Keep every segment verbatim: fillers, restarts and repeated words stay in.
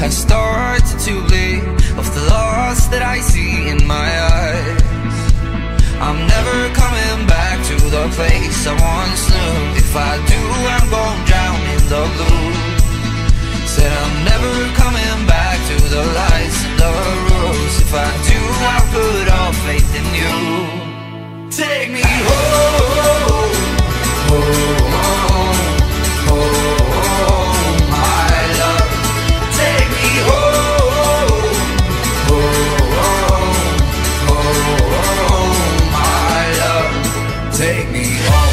I started to bleed of the loss that I see in my eyes. I'm never coming back to the place I once knew. If I do, I'm gonna drown in the blue. Said I'm never coming back to the lights and the rules. If I do, I'll put all faith in you. Take me home, home, home, home, my love. Take me home, home, home, my love. Take me home.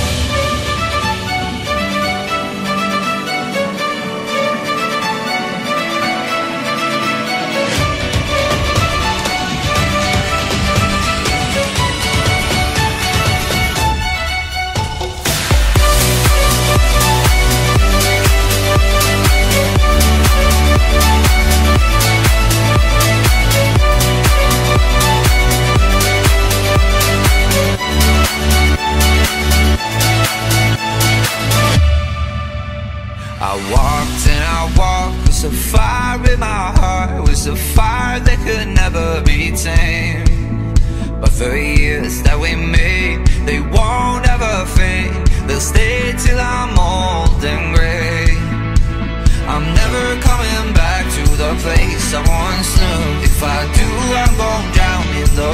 I walked and I walked with a fire in my heart. It was a fire that could never be tamed. But the years that we made, they won't ever fade. They'll stay till I'm old and gray. I'm never coming back to the place I once knew. If I do, I'm gonna drown in the